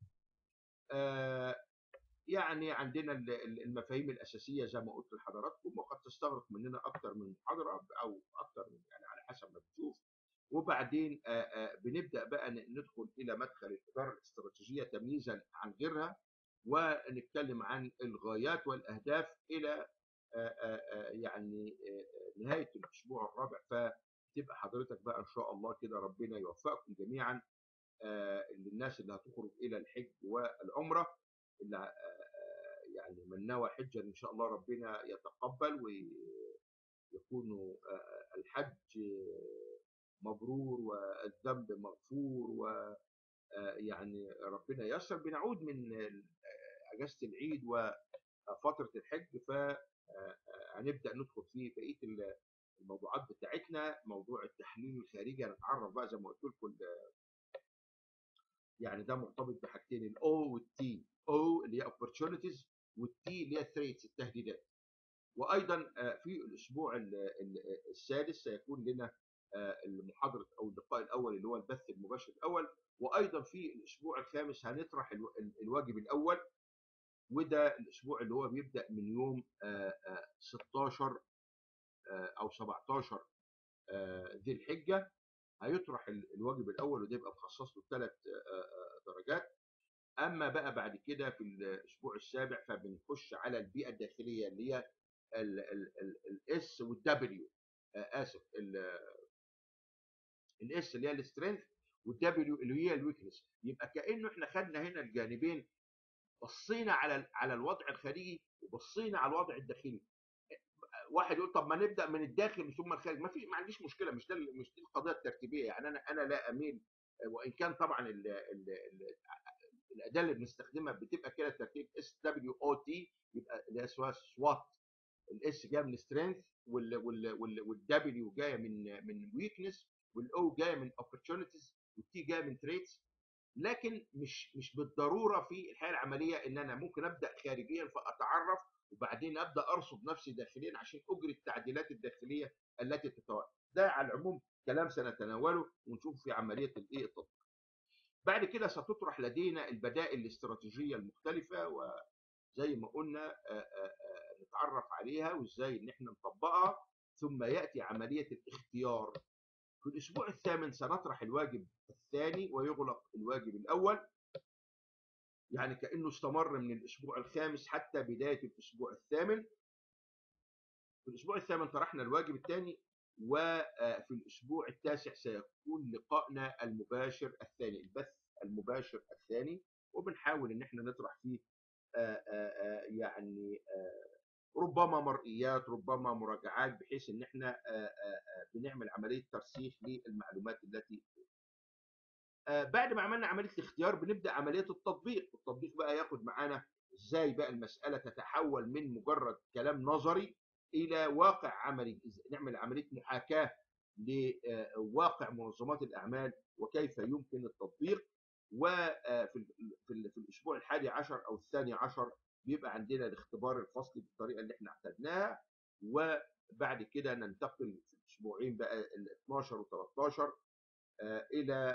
يعني عندنا المفاهيم الاساسيه زي ما قلت لحضراتكم، وقد تستغرق مننا اكثر من محاضره او اكثر من يعني على حسب ما بنشوف. وبعدين بنبدا بقى ندخل الى مدخل الاداره الاستراتيجيه تمييزا عن غيرها، ونتكلم عن الغايات والاهداف الى يعني نهايه الاسبوع الرابع. فتبقى حضرتك بقى ان شاء الله كده ربنا يوفقكم جميعا، للناس اللي هتخرج الى الحج والعمره، اللي يعني من نوى حجا ان شاء الله ربنا يتقبل ويكون الحج مبرور والذنب مغفور، ويعني ربنا ييسر. بنعود من اجازه العيد وفتره الحج، فهنبدا ندخل في بقيه الموضوعات بتاعتنا. موضوع التحليل الخارجي هنتعرف بقى زي ما قلت لكم، يعني ده مرتبط بحاجتين، الاو والتي. او اللي هي opportunities، والتي اللي هي threats التهديدات. وايضا في الاسبوع السادس سيكون لنا المحاضره او اللقاء الاول اللي هو البث المباشر الاول. وايضا في الاسبوع الخامس هنطرح الواجب الاول، وده الاسبوع اللي هو بيبدا من يوم ستاشر او سبعتاشر ذي الحجه. هيطرح الواجب الاول وده يبقى مخصص له ثلاث درجات. اما بقى بعد كده في الاسبوع السابع فبنخش على البيئه الداخليه اللي هي الاس والدبليو. اسف، الاس اللي هي السترينث، والدبليو اللي هي الويكنس. يبقى كانه احنا خدنا هنا الجانبين، بصينا على على الوضع الخارجي وبصينا على الوضع الداخلي. واحد يقول طب ما نبدا من الداخل ثم الخارج، ما في ما عنديش مشكله، مش ده مش دي القضيه الترتيبيه. يعني انا انا لا اميل، وان كان طبعا ال ال ال الاداه اللي بنستخدمها بتبقى كده ترتيب اس دبليو او تي، يبقى اللي هي سوات. الاس جايه من سترينث، والدبليو جايه من من ويكنس، والاو جايه من اوبورتيونيتيز، والتي جايه من تريتس. لكن مش مش بالضروره في الحياه العمليه ان انا ممكن ابدا خارجيا فاتعرف وبعدين ابدا ارصد نفسي داخليا عشان اجري التعديلات الداخليه التي تتوالى. ده على العموم كلام سنتناوله ونشوف في عمليه الايه التطبيق. بعد كده ستطرح لدينا البدائل الاستراتيجيه المختلفه، وزي ما قلنا نتعرف عليها وازاي ان احنا نطبقها. ثم ياتي عمليه الاختيار. في الاسبوع الثامن سنطرح الواجب الثاني ويغلق الواجب الاول، يعني كانه استمر من الاسبوع الخامس حتى بدايه الاسبوع الثامن. في الاسبوع الثامن طرحنا الواجب الثاني، وفي الاسبوع التاسع سيكون لقائنا المباشر الثاني، البث المباشر الثاني، وبنحاول ان احنا نطرح فيه يعني ربما مرئيات، ربما مراجعات، بحيث ان احنا بنعمل عمليه ترسيخ للمعلومات التي. بعد ما عملنا عمليه الاختيار بنبدا عمليه التطبيق. التطبيق بقى ياخد معانا ازاي بقى المساله تتحول من مجرد كلام نظري الى واقع عملي، نعمل عمليه محاكاه لواقع منظمات الاعمال وكيف يمكن التطبيق. وفي في الاسبوع الحادي عشر او الثاني عشر بيبقى عندنا الاختبار الفصلي بالطريقه اللي احنا اعتدناها. وبعد كده ننتقل في الاسبوعين بقى ال اتناشر و تلتاشر الى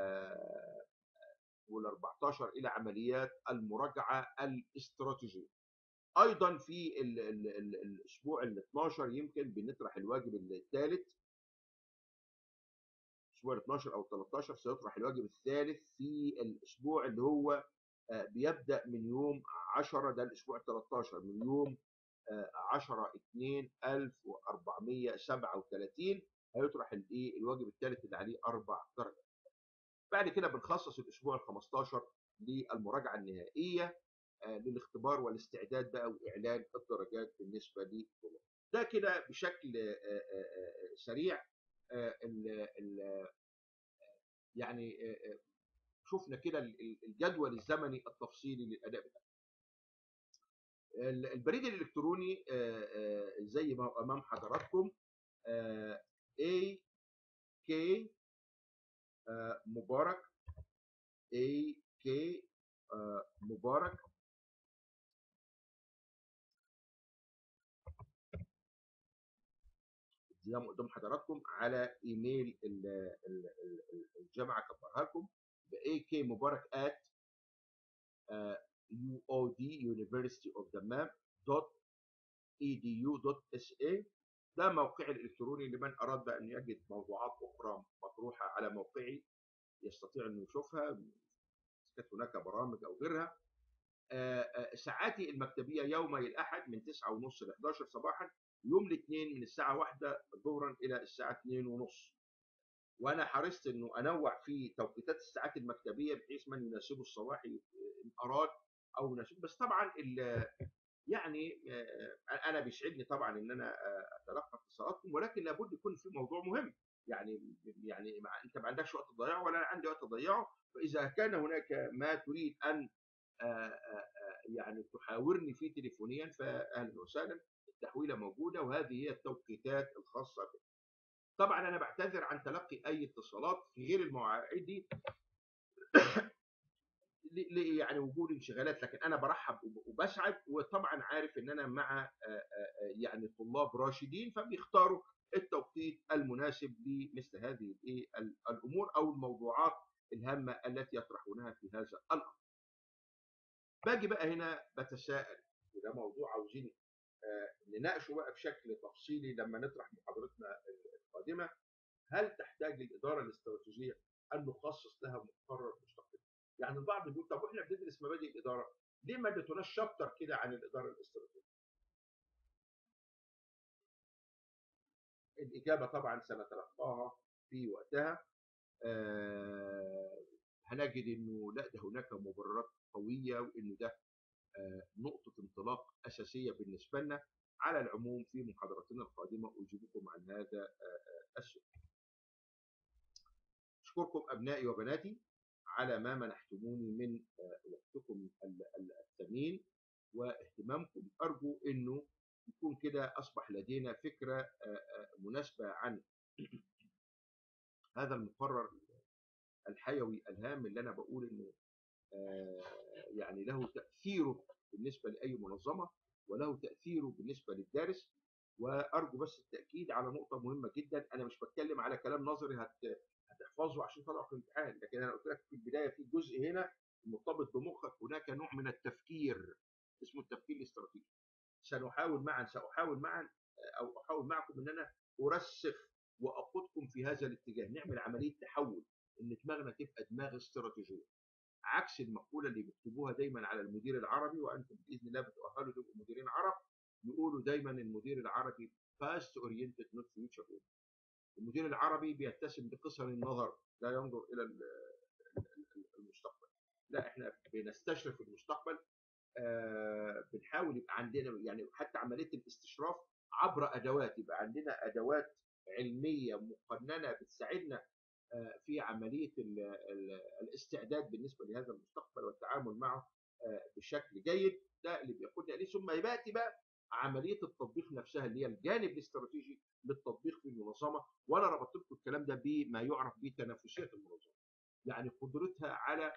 وال اربعتاشر الى عمليات المراجعه الاستراتيجيه. ايضا في ال ال ال الاسبوع ال اتناشر يمكن بنطرح الواجب الثالث. الاسبوع ال اتناشر او ال تلتاشر سيطرح الواجب الثالث في الاسبوع اللي هو بيبدا من يوم عشرة، ده الاسبوع ال تلتاشر، من يوم عشرة اتنين الف واربعمية سبعة وتلاتين هيطرح الايه الواجب الثالث اللي عليه اربع درجات. بعد كده بنخصص الاسبوع ال خمستاشر للمراجعه النهائيه للاختبار والاستعداد بقى واعلان الدرجات بالنسبه للطلاب. ده كده بشكل آه، آه، آه، سريع. آه، ال- ال- يعني آه، آه، شفنا كده ال- ال- الجدول الزمني التفصيلي للاداء بتاعنا. ال- البريد الالكتروني آه، آه، زي ما هو امام حضراتكم، اي كي مبارك، اي كي مبارك زي ما قدام حضراتكم على ايميل ال- ال- ال- الجامعه، كبرها لكم اي كي مبارك at يو او دي University of Dammam دوت اي دي يو دوت اس اي. ده موقعي الالكتروني لمن اراد ان يجد موضوعات اخرى مطروحه على موقعي يستطيع انه يشوفها، إذا كانت هناك برامج او غيرها. آه، آه، ساعاتي المكتبيه يومي الاحد من تسعة ونص ل احداشر صباحا، يوم الاثنين من الساعه واحدة ظهرا الى الساعه اتنين ونص. وانا حرصت انه انوع في توقيتات الساعات المكتبيه بحيث من يناسبه الصباحي ان اراد او يناسبه. بس طبعا ال- يعني آه، انا بيسعدني طبعا ان انا آه، اتلقى اتصالاتكم، ولكن لابد يكون في موضوع مهم. يعني يعني مع- انت ما عندكش وقت تضيعه ولا انا عندي وقت اضيعه. فاذا كان هناك ما تريد ان آه، آه، آه، يعني تحاورني فيه تليفونيا فاهلا وسهلا. التحويله موجوده وهذه هي التوقيتات الخاصه بي. طبعا انا بعتذر عن تلقي اي اتصالات في غير المواعيد دي ل- ل- يعني وجود انشغالات، لكن انا برحب وب- وبسعد. وطبعا عارف ان انا مع آه، آه، آه، يعني طلاب راشدين فبيختاروا التوقيت المناسب لمثل هذه الايه ال- الامور او الموضوعات الهامه التي يطرحونها في هذا الامر. باجي بقى هنا بتساءل، وده موضوع عاوزين آه، نناقشه بقى بشكل تفصيلي لما نطرح محاضرتنا القادمه. هل تحتاج الاداره الاستراتيجيه ان نخصص لها مقرر مستقل؟ يعني البعض بيقول طب واحنا بندرس مبادئ الاداره ليه ما اديتوناش شابتر كده عن الاداره الاستراتيجيه؟ الاجابه طبعا سنتلقاها في وقتها. آه هنجد انه لا، ده هناك مبررات قويه وانه ده آه نقطه انطلاق اساسيه بالنسبه لنا. على العموم في محاضرتنا القادمه اجيبكم عن هذا آه السؤال. أشكركم أبنائي وبناتي على ما منحتموني من آه، وقتكم ال- ال- الثمين واهتمامكم. أرجو أنه يكون كده أصبح لدينا فكرة آه، آه، مناسبة عن هذا المقرر الحيوي الهام اللي أنا بقول أنه آه، يعني له تأثيره بالنسبة لأي منظمة وله تأثيره بالنسبة للدارس. وأرجو بس التأكيد على نقطة مهمة جدا. أنا مش بتكلم على كلام نظري هت هتحفظه عشان تطلع في الامتحان، لكن أنا قلت لك في البداية في جزء هنا مرتبط بمخك، هناك نوع من التفكير اسمه التفكير الاستراتيجي. سنحاول معا سأحاول معا أو أحاول معكم أن أنا أرسخ وأقودكم في هذا الاتجاه، نعمل عملية تحول إن دماغنا تبقى دماغ استراتيجية، عكس المقوله اللي بيكتبوها دايما على المدير العربي. وانتم باذن الله بتؤهلوا تبقوا مديرين عرب. يقولوا دايما المدير العربي باست اورينتد نوت فيوتشر. المدير العربي بيتسم بقصر النظر، لا ينظر الى المستقبل. لا، احنا بنستشرف المستقبل. آه بنحاول يبقى عندنا يعني حتى عمليه الاستشراف عبر ادوات، يبقى عندنا ادوات علميه مقننه بتساعدنا في عمليه ال ال الاستعداد بالنسبه لهذا المستقبل والتعامل معه بشكل جيد. ده اللي بياخدنا اليه. ثم ياتي بقى عمليه التطبيق نفسها اللي هي الجانب الاستراتيجي للتطبيق في المنظمه. وانا ربطت لكم الكلام ده بما يعرف بتنافسيه المنظمه، يعني قدرتها على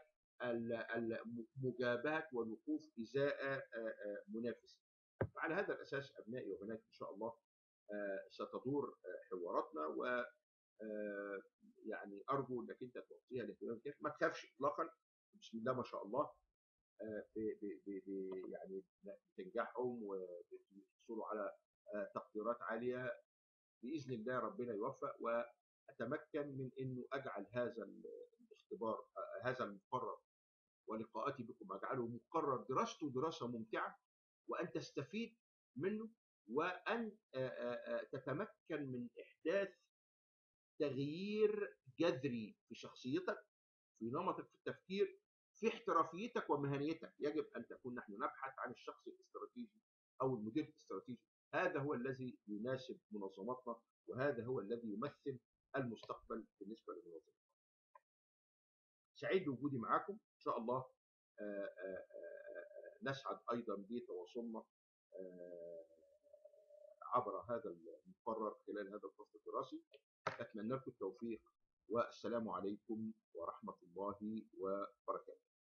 المجابهه والوقوف ازاء منافسين. وعلى هذا الاساس ابنائي وبناتي ان شاء الله ستدور حواراتنا. و آه، يعني ارجو انك انت تعطيها الاهتمام كيف ما تخافش اطلاقا. بسم الله ما شاء الله. آه، ب- ب- ب- ب- يعني بتنجحهم وبيحصلوا على آه، تقديرات عاليه. باذن الله ربنا يوفق واتمكن من انه اجعل هذا الاختبار آه، هذا المقرر ولقاءاتي بكم اجعله مقرر دراسته دراسه ممتعه، وان تستفيد منه، وان آه، آه، آه، تتمكن من احداث تغيير جذري في شخصيتك، في نمطك في التفكير، في احترافيتك ومهنيتك. يجب ان تكون نحن نبحث عن الشخص الاستراتيجي او المدير الاستراتيجي هذا هو الذي يناسب منظماتنا، وهذا هو الذي يمثل المستقبل بالنسبه للمنظمه. سعيد بوجودي معاكم ان شاء الله. آآ آآ نسعد ايضا بتواصلنا عبر هذا المقرر خلال هذا الفصل الدراسي. اتمنى لكم التوفيق، والسلام عليكم ورحمه الله وبركاته.